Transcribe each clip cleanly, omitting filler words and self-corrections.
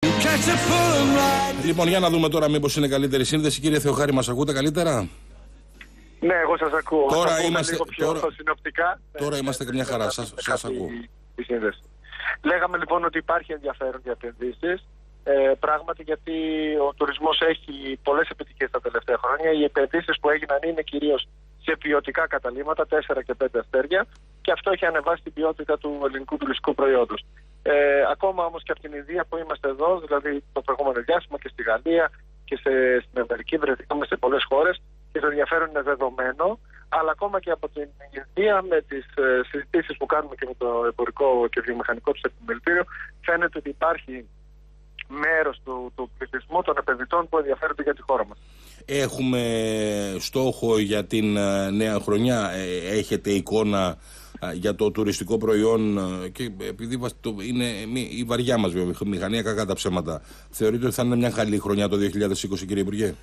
Λοιπόν, για να δούμε τώρα μήπως είναι καλύτερη σύνδεση. Κύριε Θεοχάρη, μας ακούτε καλύτερα? Ναι, εγώ σας ακούω. Τώρα είμαστε συνοπτικά. Τώρα είμαστε μια χαρά. Σας ακούω. Λέγαμε λοιπόν ότι υπάρχει ενδιαφέρον για επενδύσεις. Πράγματι, γιατί ο τουρισμός έχει πολλές επιτυχίες τα τελευταία χρόνια. Οι επενδύσεις που έγιναν είναι κυρίως σε ποιοτικά καταλύματα, 4 και 5 αστέρια, και αυτό έχει ανεβάσει την ποιότητα του ελληνικού τουριστικού προϊόντος. Ακόμα όμως και από την Ινδία που είμαστε εδώ, δηλαδή το προηγούμενο διάστημα, και στη Γαλλία και στην Αμερική, βρεθήκαμε σε πολλές χώρες και το ενδιαφέρον είναι δεδομένο. Αλλά ακόμα και από την Ινδία, με τις συζητήσεις που κάνουμε και με το εμπορικό και βιομηχανικό του επιμελητήριο, φαίνεται ότι υπάρχει μέρος του πληθυσμού των επενδυτών που ενδιαφέρονται για τη χώρα μας. Έχουμε στόχο για την νέα χρονιά? Έχετε εικόνα για το τουριστικό προϊόν? Και επειδή είναι η βαριά μας βιομηχανία, κακά τα ψέματα, θεωρείτε ότι θα είναι μια καλή χρονιά το 2020, κύριε Υπουργέ?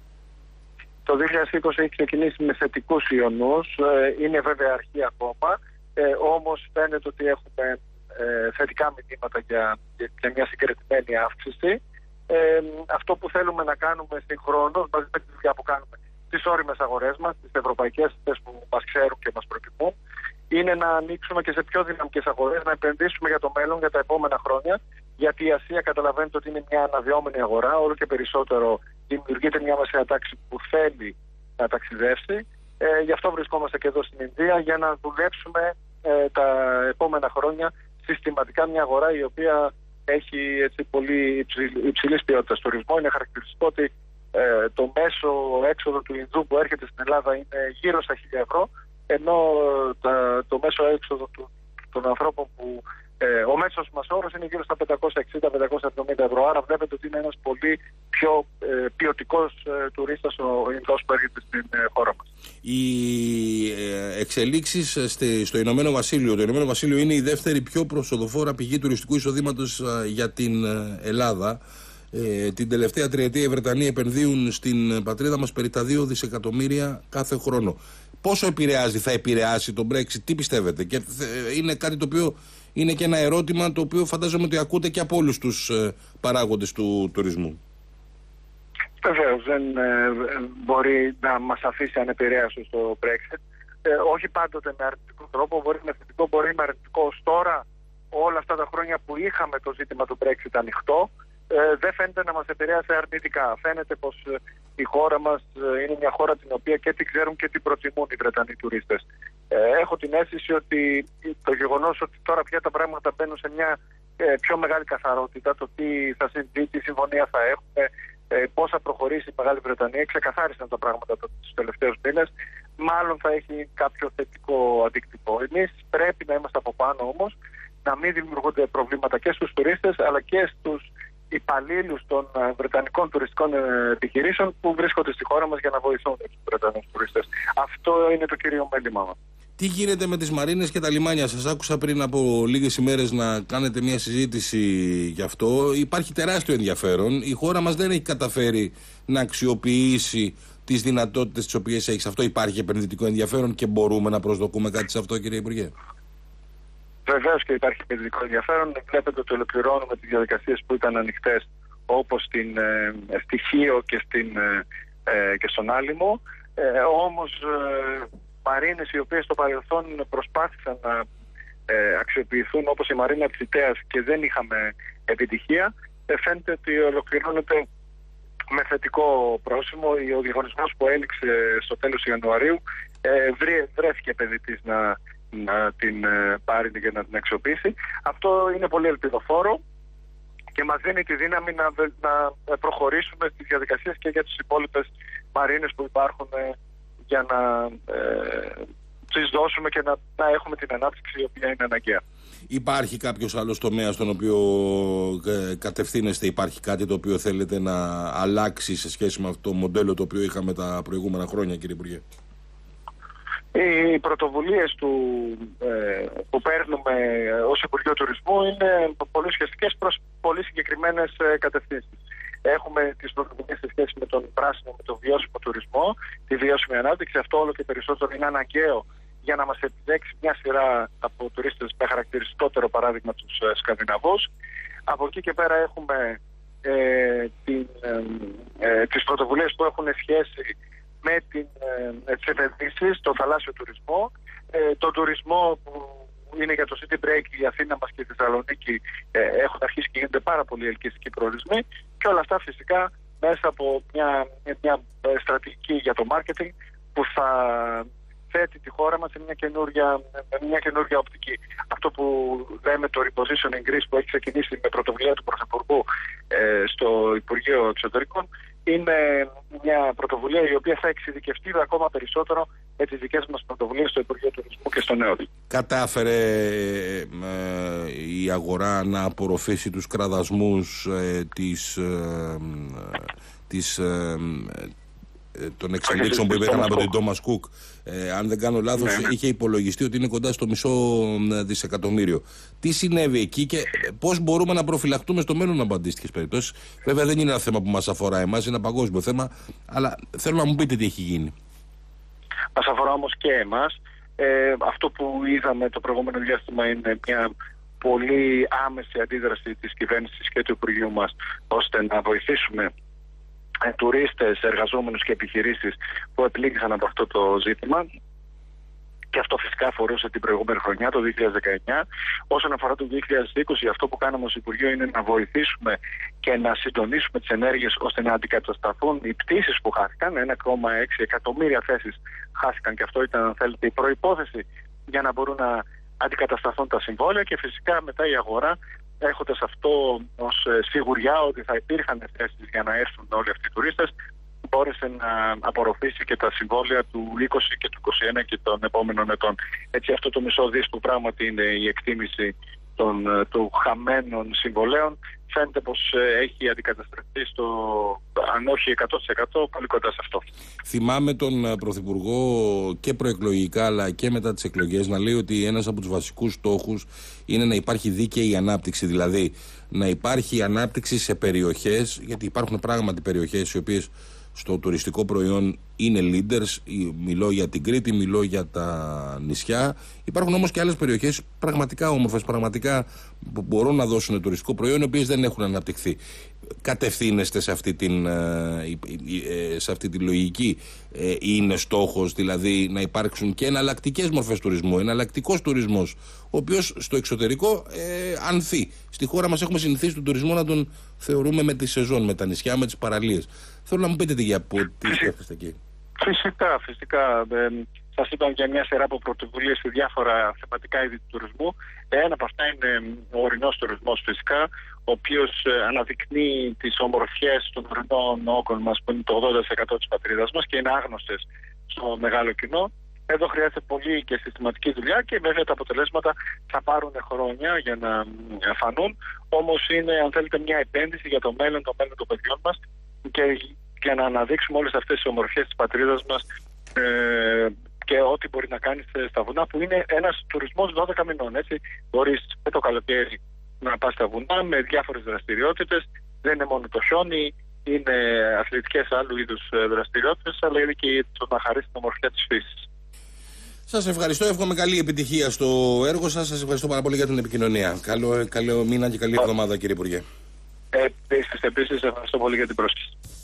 Το 2020 έχει ξεκινήσει με θετικούς ιονούς, είναι βέβαια αρχή ακόμα, όμως φαίνεται ότι έχουμε θετικά μηνύματα για μια συγκεκριμένη αύξηση. Αυτό που θέλουμε να κάνουμε συγχρόνως, μαζί με τη δουλειά που κάνουμε στις ώριμες αγορές μας, τις ευρωπαϊκές, αυτές που μας ξέρουν και μας προτιμούν, είναι να ανοίξουμε και σε πιο δυναμικές αγορές, να επενδύσουμε για το μέλλον, για τα επόμενα χρόνια. Γιατί η Ασία, καταλαβαίνετε ότι είναι μια αναδυόμενη αγορά, όλο και περισσότερο δημιουργείται μια μεσαία τάξη που θέλει να ταξιδεύσει. Γι' αυτό βρισκόμαστε και εδώ στην Ινδία, για να δουλέψουμε τα επόμενα χρόνια συστηματικά μια αγορά η οποία έχει έτσι πολύ υψηλής ποιότητας τουρισμό. Είναι χαρακτηριστικό ότι το μέσο έξοδο του Ινδού που έρχεται στην Ελλάδα είναι γύρω στα 1.000 ευρώ, ενώ το μέσο έξοδο των ανθρώπων που ο μέσος μας όρος είναι γύρω στα 560-570 ευρώ. Άρα βλέπετε ότι είναι ένας πολύ πιο ποιοτικός τουρίστας ο Ινδός που έρχεται στην χώρα μας. Οι εξελίξεις στο Ηνωμένο Βασίλειο. Το Ηνωμένο Βασίλειο είναι η δεύτερη πιο προσοδοφόρα πηγή τουριστικού εισοδήματος για την Ελλάδα. Την τελευταία τριετία οι Βρετανοί επενδύουν στην πατρίδα μας περί τα 2 δισεκατομμύρια κάθε χρόνο. Πόσο θα επηρεάσει το Brexit, τι πιστεύετε? Και είναι κάτι το οποίο είναι και ένα ερώτημα το οποίο φαντάζομαι ότι ακούτε και από όλους τους παράγοντες του τουρισμού. Βεβαίως, δεν μπορεί να μας αφήσει ανεπηρέαστο στο Brexit. Όχι πάντοτε με αρνητικό τρόπο, μπορεί με θετικό, μπορεί με αρνητικό. Τώρα, όλα αυτά τα χρόνια που είχαμε το ζήτημα του Brexit ανοιχτό, δεν φαίνεται να μας επηρέασε αρνητικά. Φαίνεται πως η χώρα μας είναι μια χώρα την οποία και την ξέρουν και την προτιμούν οι Βρετανοί τουρίστες. Έχω την αίσθηση ότι το γεγονός ότι τώρα πια τα πράγματα μπαίνουν σε μια πιο μεγάλη καθαρότητα, το τι θα συμβεί, τι συμφωνία θα έχουμε, πώς θα προχωρήσει η Μεγάλη Βρετανία, ξεκαθάρισαν τα πράγματα τους τελευταίους μήνες, μάλλον θα έχει κάποιο θετικό αντίκτυπο. Εμείς πρέπει να είμαστε από πάνω όμως, να μην δημιουργούνται προβλήματα και στους τουρίστες αλλά και στους υπαλλήλους των βρετανικών τουριστικών επιχειρήσεων που βρίσκονται στη χώρα μας για να βοηθούν τους Βρετανούς τουρίστες. Αυτό είναι το κύριο μέλημά μας. Τι γίνεται με τις μαρίνες και τα λιμάνια? Σας άκουσα πριν από λίγες ημέρες να κάνετε μια συζήτηση γι' αυτό. Υπάρχει τεράστιο ενδιαφέρον. Η χώρα μας δεν έχει καταφέρει να αξιοποιήσει τις δυνατότητες τις οποίες έχει. Σε αυτό υπάρχει επενδυτικό ενδιαφέρον και μπορούμε να προσδοκούμε κάτι σε αυτό, κύριε Υπουργέ? Βεβαίως και υπάρχει επενδυτικό ενδιαφέρον. Βλέπετε ότι ολοκληρώνουμε τις διαδικασίες που ήταν ανοιχτές, όπως στην Στοιχείο και στον Άλυμο. Όμως μαρίνες οι οποίες στο παρελθόν προσπάθησαν να αξιοποιηθούν, όπως η Μαρίνα της Ιτέας, και δεν είχαμε επιτυχία, φαίνεται ότι ολοκληρώνεται με θετικό πρόσημο. Ο διαγωνισμός που έληξε στο τέλος Ιανουαρίου βρέθηκε επενδυτής να την πάρει και να την αξιοποιήσει. Αυτό είναι πολύ ελπιδοφόρο και μας δίνει τη δύναμη να προχωρήσουμε στις διαδικασίες και για τις υπόλοιπες μαρίνες που υπάρχουν, για να τις δώσουμε και να έχουμε την ανάπτυξη η οποία είναι αναγκαία. Υπάρχει κάποιος άλλος τομέας στον οποίο κατευθύνεστε? Υπάρχει κάτι το οποίο θέλετε να αλλάξει σε σχέση με αυτό το μοντέλο το οποίο είχαμε τα προηγούμενα χρόνια, κύριε Υπουργέ? Οι πρωτοβουλίες που παίρνουμε ως Υπουργείο Τουρισμού είναι πολύ ουσιαστικές προς πολύ συγκεκριμένες κατευθύνσεις. Έχουμε τις πρωτοβουλίες σε σχέση με τον πράσινο, με τον βιώσιμο τουρισμό, τη βιώσιμη ανάπτυξη. Αυτό όλο και περισσότερο είναι αναγκαίο για να μας επιδέξει μια σειρά από τουρίστες με χαρακτηριστικότερο παράδειγμα τους Σκανδιναβούς. Από εκεί και πέρα έχουμε πρωτοβουλίες που έχουν σχέση με τις επενδύσεις, τον θαλάσσιο τουρισμό, τον τουρισμό που είναι για το city break, η Αθήνα μας και η Θεσσαλονίκη έχουν αρχίσει και γίνονται πάρα πολύ ελκυστικοί προορισμοί, και όλα αυτά φυσικά μέσα από μια στρατηγική για το marketing που θα θέτει τη χώρα μας σε μια καινούργια οπτική. Αυτό που λέμε το repositioning Greece, που έχει ξεκινήσει με πρωτοβουλία του Πρωθυπουργού στο Υπουργείο Εξωτερικών, είναι μια πρωτοβουλία η οποία θα εξειδικευτεί ακόμα περισσότερο με τις δικές μας πρωτοβουλίες στο Υπουργείο Τουρισμού και στο ΝΕΟΔΙ. Κατάφερε η αγορά να απορροφήσει τους κραδασμούς των εξελίξεων που υπήρχαν από την Thomas Cook? Αν δεν κάνω λάθος, είχε υπολογιστεί ότι είναι κοντά στο $500 δισεκατομμύριο. Τι συνέβη εκεί και πώς μπορούμε να προφυλαχτούμε στο μέλλον από αντίστοιχες περιπτώσεις? Βέβαια δεν είναι ένα θέμα που μας αφορά εμάς, είναι ένα παγκόσμιο θέμα, αλλά θέλω να μου πείτε τι έχει γίνει. Μας αφορά όμως και εμάς. Αυτό που είδαμε το προηγούμενο διάστημα είναι μια πολύ άμεση αντίδραση της κυβέρνησης και του Υπουργείου μας, ώστε να βοηθήσουμε τουρίστες, εργαζόμενους και επιχειρήσεις που επλήγησαν από αυτό το ζήτημα. Και αυτό φυσικά αφορούσε την προηγούμενη χρονιά, το 2019. Όσον αφορά το 2020, αυτό που κάναμε ως Υπουργείο είναι να βοηθήσουμε και να συντονίσουμε τις ενέργειες ώστε να αντικατασταθούν οι πτήσεις που χάθηκαν. 1,6 εκατομμύρια θέσεις χάθηκαν, και αυτό ήταν, αν θέλετε, η προϋπόθεση για να μπορούν να αντικατασταθούν τα συμβόλαια. Και φυσικά μετά η αγορά, έχοντας αυτό ως σιγουριά ότι θα υπήρχαν θέσεις για να έρθουν όλοι αυτοί οι τουρίστες, μπόρεσε να απορροφήσει και τα συμβόλαια του 20 και του 21 και των επόμενων ετών. Έτσι, αυτό το μισό δις που πράγματι είναι η εκτίμηση του χαμένων συμβολέων, φαίνεται πως έχει αντικατασταθεί στο, αν όχι 100%, πολύ κοντά σε αυτό. Θυμάμαι τον Πρωθυπουργό και προεκλογικά αλλά και μετά τις εκλογές να λέει ότι ένας από τους βασικούς στόχους είναι να υπάρχει δίκαιη ανάπτυξη. Δηλαδή να υπάρχει ανάπτυξη σε περιοχές, γιατί υπάρχουν πράγματι περιοχές οι οποίες στο τουριστικό προϊόν είναι leaders. Μιλώ για την Κρήτη, μιλώ για τα νησιά. Υπάρχουν όμως και άλλες περιοχές πραγματικά όμορφες, πραγματικά που μπορούν να δώσουν τουριστικό προϊόν, οι οποίες δεν έχουν αναπτυχθεί. Κατευθύνεστε σε αυτή τη λογική? Είναι στόχος δηλαδή να υπάρξουν και εναλλακτικές μορφές τουρισμού, εναλλακτικός τουρισμός, ο οποίος στο εξωτερικό ανθεί. Στη χώρα μας έχουμε συνηθίσει τον τουρισμό να τον θεωρούμε με τη σεζόν, με τα νησιά, με τις παραλίες. Θέλω να μου πείτε τι σκέφτεστε εκεί. Φυσικά. Σας είπαμε για μια σειρά από πρωτοβουλίες σε διάφορα θεματικά είδη του τουρισμού. Ένα από αυτά είναι ο ορεινός τουρισμός, φυσικά, ο οποίος αναδεικνύει τις ομορφιές των ορεινών όγκων μας, που είναι το 80% της πατρίδας μας και είναι άγνωστες στο μεγάλο κοινό. Εδώ χρειάζεται πολύ και συστηματική δουλειά, και βέβαια τα αποτελέσματα θα πάρουν χρόνια για να φανούν. Όμως είναι, αν θέλετε, μια επένδυση για το μέλλον των παιδιών μας, και για να αναδείξουμε όλες αυτές τις ομορφιές της πατρίδας μας και ό,τι μπορεί να κάνει στα βουνά, που είναι ένας τουρισμός 12 μηνών. Έτσι. Μπορείς με το καλοκαίρι να πας στα βουνά με διάφορες δραστηριότητες. Δεν είναι μόνο το χιόνι, είναι αθλητικές άλλου είδους δραστηριότητες, αλλά είναι και το να χαρίσει την ομορφιά της φύσης. Σας ευχαριστώ, εύχομαι καλή επιτυχία στο έργο σας. Σας ευχαριστώ πάρα πολύ για την επικοινωνία. Καλό μήνα και καλή εβδομάδα, κύριε Υπουργέ. Επίσης, ευχαριστώ πολύ για την πρόσκληση.